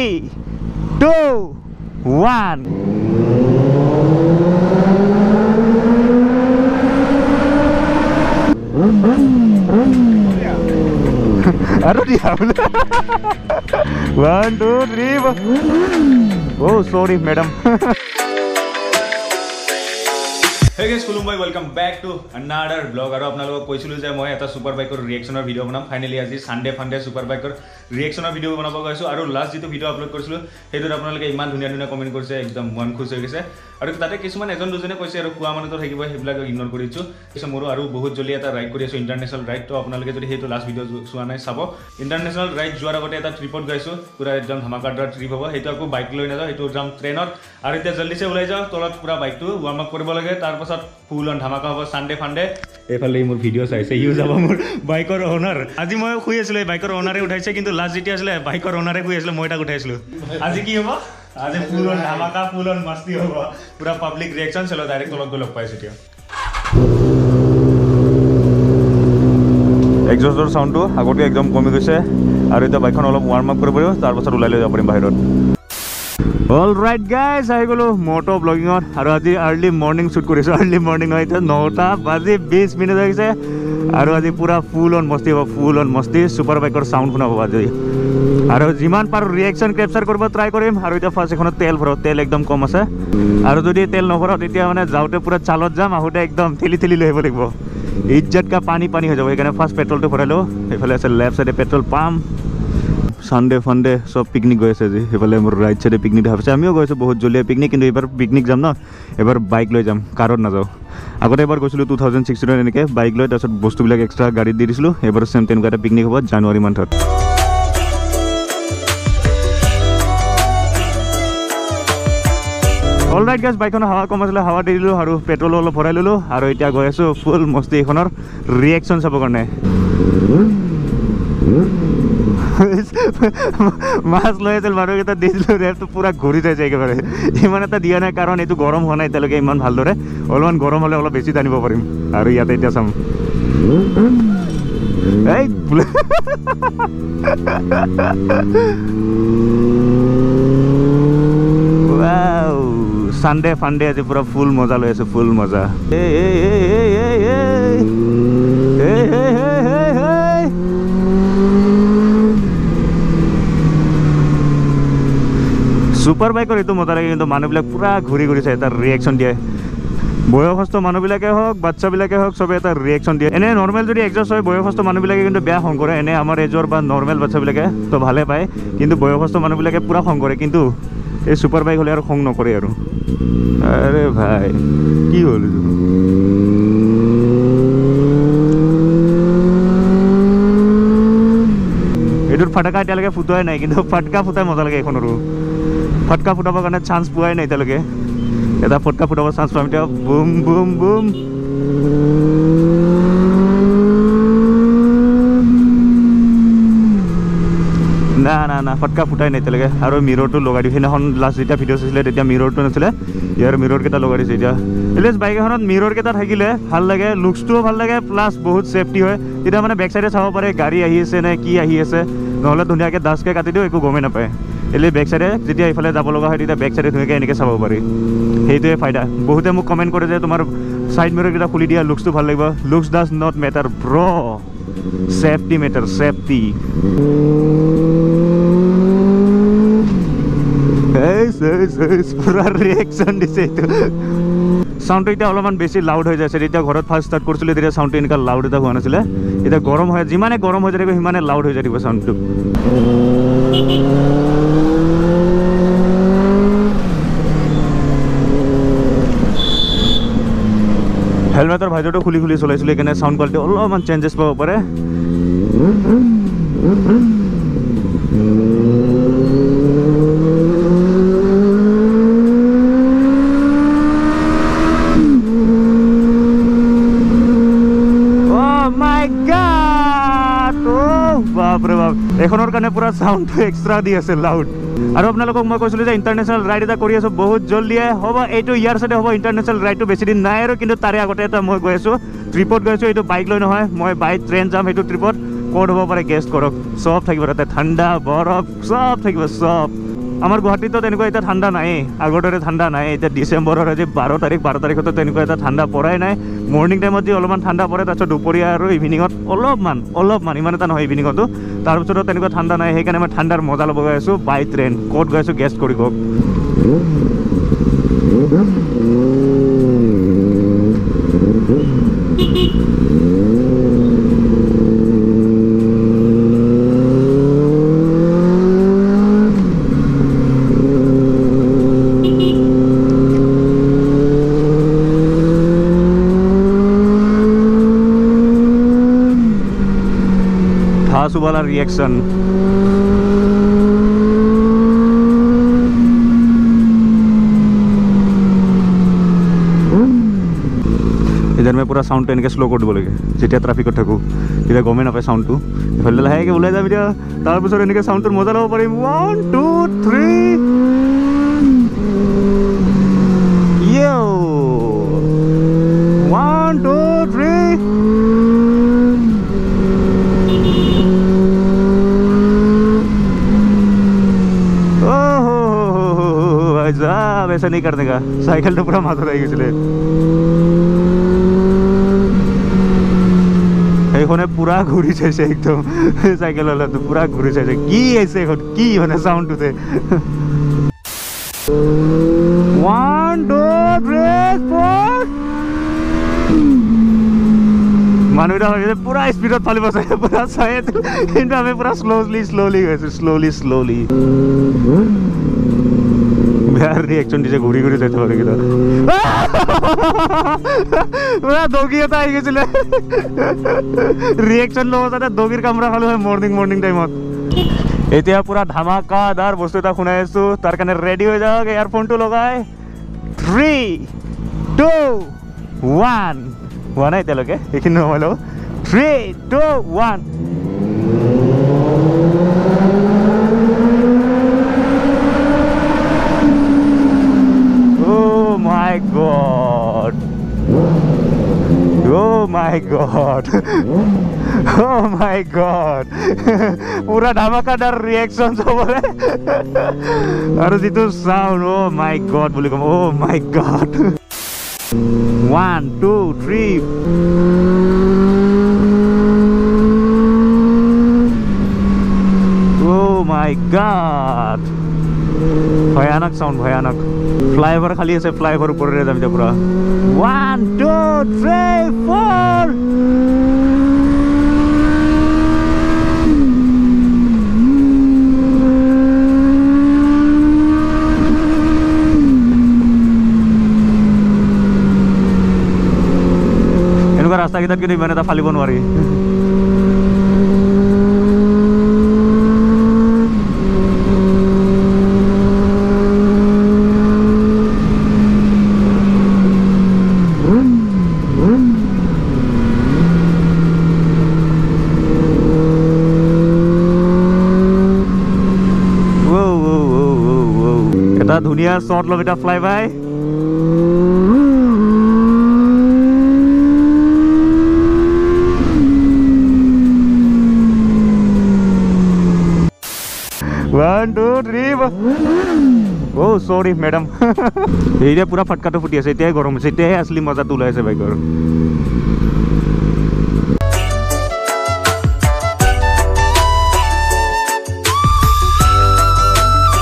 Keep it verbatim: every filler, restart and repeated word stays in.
two, one. Aduh diam. One, two, three. Oh, sorry, madam. Hey guys, Kulumbai, welcome back to another vlog. Aru apnalok koisilu je moi eta super bike or reaction or video banam. Finally aji Sunday Funday super bike or reaction or video banaba gaisu. Aru last jitu video upload korsilu hetu apnaloke iman dhuniya dhuniya comment korse ekdom mon khush hoi gese. Aru tate kisuman ejon dujone koise aru kuwa mane tor hekibo heblak ignore korichu. Kise moru aru bahut joli eta ride kori asu international ride to apnaloke jodi hetu last video suwa nai sabo. International ride juar agote eta tripod gaisu pura ekdom dhamakadar trip hobo. Hetu aku bike loi na jao hetu jam train or aru eta jaldi se ulai jao tolat pura bike tu warm up koribo lage tar full on ধামাকা হ'ব Sunday funday এফালে মোৰ video চাইছে U যাব মোৰ বাইকৰ owner আজি মই খুই আছিল বাইকৰ ওনাৰে উঠাইছে কিন্তু লাষ্ট যেটি আছিল বাইকৰ ওনাৰে খুই আছিল মই তাক উঠাইছিল আজি কি হ'ব আজি ফুল অন ধামাকা ফুল অন মস্তি হ'ব পুৰা পাবলিক ৰিঅ্যাকচন চলো ডাইৰেক্ট তলত গৈ লগ পাইছো এতিয়া এক্সজস্টৰ সাউন্ডটো আগতে একদম কমি গৈছে আৰু এটা বাইকখন অলপ ৱাৰ্ম আপ কৰিব তাৰ পাছত ওলাই লৈ যাব পাৰিম বাহিৰত All right guys, I go moto vlogging on. Aru aji early morning shoot korisu. Early morning hoy ta nine baje twenty minute hoise. Aru aji pura full on masti hobo, full on masti super bike or sound khuna hobo aji. Aru jiman par reaction capture korbo try korim. Aru eta first ekhono tel bhoro, tel ekdom kom ase. Aru jodi tel nobhoro tetia mane jaute pura chalot jam ahote ekdom thili thili loi hobo lagbo. Ijjat ka pani pani hoy jabo. Ekane first petrol to bhorailo. Efale ase left side petrol pump. Sunday Funday सब picnic गए जी एफाले मोर right side picnic भाबिसे आमिও गइছো बहुत जलिया पिकनिक কিন্তু এবাৰ পিকনিক যাম না এবাৰ বাইক লৈ যাম কাৰত না যাও আগতে এবাৰ গৈছিলো twenty sixteen এনেকে বাইক লৈ তাৰছত বস্তুবিলাক এক্সট্ৰা গাড়ী দি দিছিলো এবাৰ সেম তেনেকুৱা এটা পিকনিক হ'ব জানুৱাৰী মান্থত অলৰাইট গাইস বাইকখন হাৱা কম আছিল হাৱা দি দিলো আৰু পেট্ৰল অলপ ভৰাই ললো আৰু এতিয়া গৈ আছো ফুল মস্তি এখনৰ ৰিঅ্যাকচন চাব কাৰণে মাছ লৈ আছিল মানুহকেইটা দিছিলো ৰেপটো পুৰা ঘূৰি যায় একেবাৰে ইমান এটা দিয়া নাই কাৰণ এইটো গৰম হোৱা নাই এতিয়ালৈকে ইমান ভালদৰে অলপমান গৰম হ'লে অলপ বেছি টানিব পাৰিম আৰু ইয়াতে এতিয়া চাম এই ৱাও সানডে ফানডে আজি পুৰা ফুল মজা লৈ আছে ফুল মজা এই এই এই এই এই এই এই সুপার বাইকৰ এটো মজা লাগে কিন্তু মানুহবিলাক পুৰা ঘূৰি ঘূৰি চাই তাৰ ৰিঅ্যাকচন দিয়ে বয়সস্থ মানুহবিলাকে হওক বাচ্চাবিলাকে হওক সবে এটা ৰিঅ্যাকচন দিয়ে এনে নৰ্মেল যদি এক্সজস্ট হয় বয়সস্থ মানুহবিলাকে কিন্তু বেয়া খং কৰে এনে আমাৰ এজৰ বা নৰ্মেল বাচ্চাবিলাকে তো ভালে পায় কিন্তু বয়সস্থ মানুহবিলাকে পুৰা খং কৰে কিন্তু এই সুপাৰ বাইক হলে আৰু খং নকৰে আৰু আৰে ভাই কি হ'ল এটোৰ ফটকা এতিয়ালৈকে ফুটাই নাই কিন্তু ফটকা ফুটাই মজা লাগে এখনৰো फटका फुटाब कारण चान्स पाई ना इतने एटा फटका फुटाब चान्स पाम इतना बुम बुम बुम ना ना ना फटका फुटाई ना इतने और मिरर तो लगा दी लास्ट जो भिडिओ चाहते मिरर तो नाছিলে यार मिरर केटा लगा दी एटलिस्ट बाइक एखन मिरर केटा থাকিলে ভাল লাগে লুকসটো ভাল লাগে প্লাস बहुत सेफ्टी হয় এটা মানে ব্যাক সাইডে চাব পারে গাড়ী আহি আছে না কি আহি আছে নহলে ধুনিয়াকে দাসকে কাটি দিও একো গমে নাপায় এলে ব্যাক সাইডে যেতিয়া ইফালে যাব লগা হয় তেতিয়া ব্যাক সাইডে ধুনিয়াকে এনেকে চাব পাৰি সেইটোৱে ফায়দা বহুতে মোক কমেন্ট কৰে যে তোমাৰ সাইড মিৰৰ কেটা খুলি দিয়া লুকসটো ভাল লাগিব looks does not matter bro safety matter safety S S এস পুরা রিঅ্যাকশন দিছে তো সাউন্ড এটা অলপমান বেশি লাউড হৈ যাইছে এটা ঘৰত ফার্স্ট স্টার্ট কৰিছিল তেতিয়া সাউন্ড এনেকা লাউড এটা হোৱা নাছিল এটা গৰম হয় যিমানে গৰম হৈ যাবে সিমানে লাউড হৈ যাবে সাউন্ডটো হেলমেটৰ ভাইজৰটো খুলি খুলি চলাইছিল কেনে সাউন্ড কোৱালিটি অলপমান চেঞ্জেস পাব পাৰে বাপরে বাপ এখনৰ কাৰণে পুৰা সাউন্ডটো এক্সট্ৰা দি আছে লাউড আৰু আপোনালোকক মই কৈছিলো যে ইন্টাৰনেশনাল ৰাইড এটা কৰি আছো বহুত জলদি হ'ব এইটো ইয়াৰ সাথে হ'ব ইন্টাৰনেশনাল ৰাইডটো বেছি দিন নাই আৰু কিন্তু তাৰে আগতে এটা মই গৈ আছো ট্ৰিপত গৈ আছো এইটো বাইক লৈ নহয় মই বাই ট্ৰেইন যাম এইটো ট্ৰিপত ক'ত হ'ব পাৰে গেষ্ট কৰক চব থাকিব তাতে ঠাণ্ডা বৰফ চব থাকিব চব আমাৰ গুৱাহাটীতো তেনেকুৱা এতিয়া ঠাণ্ডা নাই আগৰ দৰে ঠাণ্ডা নাই এতিয়া ডিচেম্বৰৰ আজি বাৰ তাৰিখ বাৰ তাৰিখতো তেনেকুৱা এটা ঠাণ্ডা পৰাই নাই মৰ্ণিং টাইমত যি অলপমান ঠাণ্ডা পৰে তাৰপিছত দুপৰীয়া আৰু ইভিনিঙত অলপমান অলপমান ইমান এটা নহয় ইভিনিঙতো তাৰপিছতো তেনেকুৱা ঠাণ্ডা নাই সেইকাৰণে মই ঠাণ্ডাৰ মজা ল'ব গৈ আছোঁ বাই ট্ৰেইন ক'ত গৈ আছোঁ গেষ্ট কৰি কওক ठासू वाला रिएक्शन इधर मैं पूरा साउंड इनके स्लो कर দিব লাগে যেতিয়া ট্ৰাফিকত থাকো তেতিয়া গমে নাপায় সাউন্ডটো ইফালে লাহেকে ওলাই যাম এতিয়া তাৰ পিছত এনেকে সাউন্ডৰ মজা ল'ব পাৰিম one two three yo one two three साहब ऐसा नहीं करने का साइकिल तो पूरा माथा रहेगी इसलिए এইখনে পুরা ঘুরি যাইছে একদম সাইকেল वाला তো পুরা ঘুরি যাইছে কি এসে এখন কি মানে সাউন্ড উঠে one two three four মানুষটা হয়ে পুরা স্পিডত ফালিব চাই পুরা চাই কিন্তু আমি পুরা স্লোলি স্লোলি গেছো স্লোলি স্লোলি यार रिएक्शन दिसे घुरी घुरी जाते पारे किदा পুরা দগিয়তা আই গেছিল রিएक्शन লো যাতে দগির কামরা খালো হয় মর্নিং মর্নিং টাইমত এতিয়া পুরা ধামাকাদার বস্তু এটা শুনাই আছো তার কারণে রেডি হয়ে যাও ইয়ারফোনটো লগাই three two one হোৱা নাই তেলকে এইখিনি নমালো three two one my god oh my god oh my god pura dhamakaadar reaction sobore aru jitu sound oh my god boli kom oh my god one two three oh my god ভয়ানক sound ভয়ানক flyover খালি আছে flyover উপরে যাম এটা পুরা one two three four এনেকুৱা ৰাস্তা কেইটাত কিন্তু ইমান এটা ফালিব নোৱাৰি এটা ধুনিয়া শর্ট লম এটা fly by one two three oh sorry madam এইটা পুরা ফটকাটো ফুটি আছে এতিয়াই গৰম আছে এতিয়াই আসলি মজাটো ওলাই আছে বাইকৰ